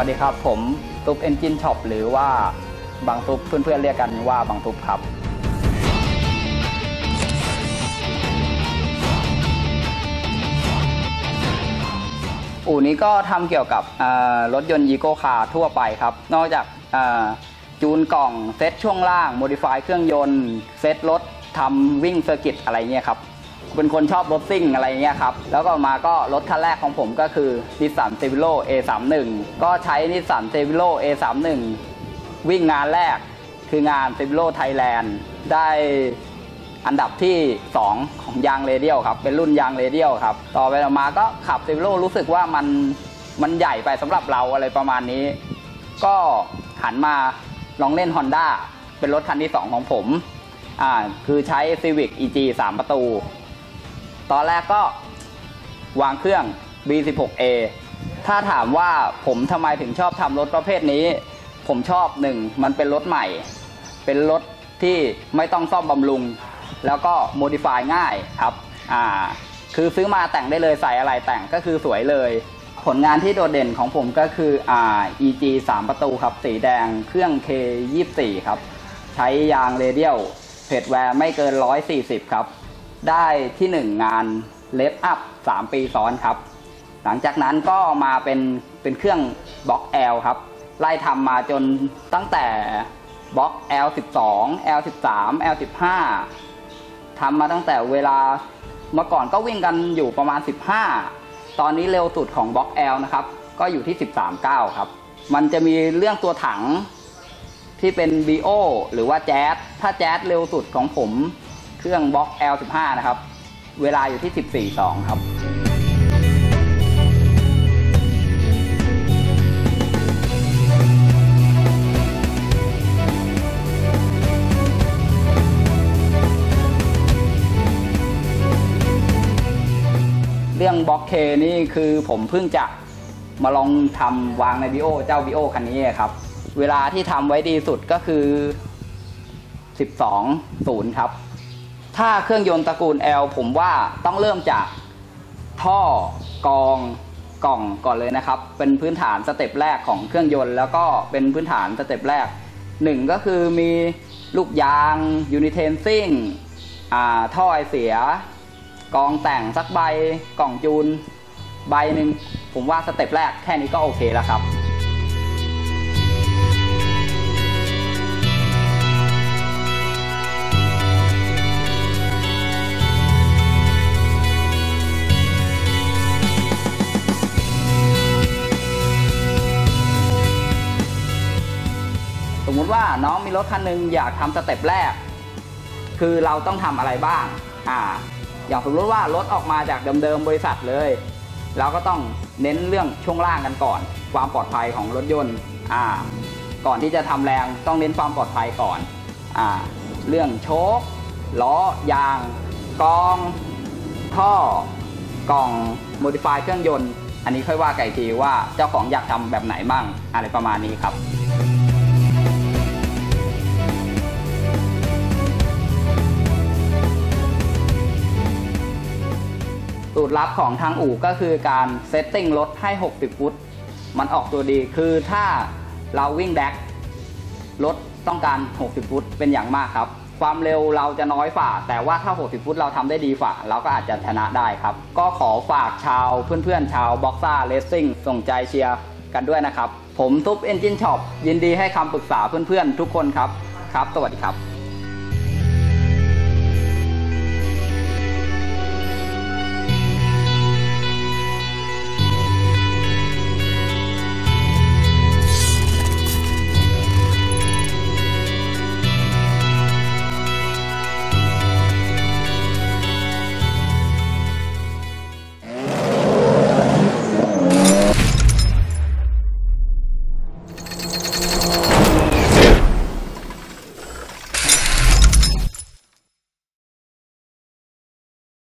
วัสดีครับผมตุ๊บเอนจินช็อปหรือว่าบางตุ๊บเพื่อนๆเรียกกันว่าบางตุ๊บครับอู่นี้ก็ทำเกี่ยวกับรถยนต์อีโก้คาร์ทั่วไปครับนอกจากจูนกล่องเซตช่วงล่างโมดิฟายเครื่องยนต์เซตรถทำวิ่งเซอร์กิตอะไรเงี้ยครับเป็นคนชอบรถซิ่งอะไรเงี้ยครับแล้วก็มาก็รถคันแรกของผมก็คือ Nissan Ceviro A31 ก็ใช้ Nissan Ceviro A31 วิ่งงานแรกคืองาน Ceviro Thailand ได้อันดับที่2ของยางเรเดียลครับเป็นรุ่นยางเรเดียลครับต่อไปมาก็ขับ Ceviro รู้สึกว่ามันใหญ่ไปสำหรับเราอะไรประมาณนี้ก็หันมาลองเล่น Honda เป็นรถคันที่2ของผมคือใช้ Civic EG 3 ประตูตอนแรกก็วางเครื่อง B16A ถ้าถามว่าผมทำไมถึงชอบทำรถประเภทนี้ผมชอบ1มันเป็นรถใหม่เป็นรถที่ไม่ต้องซ่อมบำรุงแล้วก็โมดิฟายง่ายครับคือซื้อมาแต่งได้เลยใส่อะไรแต่งก็คือสวยเลยผลงานที่โดดเด่นของผมก็คือEG 3 ประตูครับสีแดงเครื่อง K24 ครับใช้ยางเรเดียลเพจแวร์ไม่เกิน140ครับได้ที่1งานเลฟอัพ3 ปีซ้อนครับหลังจากนั้นก็มาเป็นเครื่องบล็อก L ครับไล่ทำมาจนตั้งแต่บล็อก L12 L13 L15 ทำมาตั้งแต่เวลาเมื่อก่อนก็วิ่งกันอยู่ประมาณ15ตอนนี้เร็วสุดของบล็อก L นะครับก็อยู่ที่ 13.9 ครับมันจะมีเรื่องตัวถังที่เป็น BO หรือว่าแจ๊สถ้าแจ๊สเร็วสุดของผมเครื่องบล็อก L15 นะครับเวลาอยู่ที่ 14.2 ครับเรื่องบล็อก K นี่คือผมเพิ่งจะมาลองทำวางในเจ้า BO คันนี้ครับเวลาที่ทำไว้ดีสุดก็คือ 12.0 ครับถ้าเครื่องยนต์ตระกูล L ผมว่าต้องเริ่มจากท่อกองกล่องก่อนเลยนะครับเป็นพื้นฐานสเต็ปแรกของเครื่องยนต์แล้วก็เป็นพื้นฐานสเต็ปแรก1ก็คือมีลูกยางยูนิเทนซิ่งท่อไอเสียกองแต่งสักใบกล่องจูนใบหนึ่งผมว่าสเต็ปแรกแค่นี้ก็โอเคแล้วครับสมมุติว่าน้องมีรถคันหนึ่งอยากทำสเต็ปแรกคือเราต้องทำอะไรบ้างอย่างสมมติว่ารถออกมาจากเดิมๆบริษัทเลยเราก็ต้องเน้นเรื่องช่วงล่างกันก่อนความปลอดภัยของรถยนต์ก่อนที่จะทำแรงต้องเน้นความปลอดภัยก่อนเรื่องโชคล้อยางกองท่อกล่องโมดิฟายเครื่องยนต์อันนี้ค่อยว่ากันอีกทีว่าเจ้าของอยากทำแบบไหนบ้างอะไรประมาณนี้ครับสูตรลับของทางอู่ก็คือการเซตติ้งรถให้60 ฟุตมันออกตัวดีคือถ้าเราวิ่งแดกรถต้องการ60 ฟุตเป็นอย่างมากครับความเร็วเราจะน้อยฝ่าแต่ว่าถ้า60 ฟุตเราทำได้ดีฝ่าเราก็อาจจะชนะได้ครับก็ขอฝากชาวเพื่อนๆชาวบ็อกซ่าเรซซิ่งส่งใจเชียร์กันด้วยนะครับผมตุ๊บเอนจินช็อปยินดีให้คำปรึกษาเพื่อนๆทุกคนครับสวัสดีครับ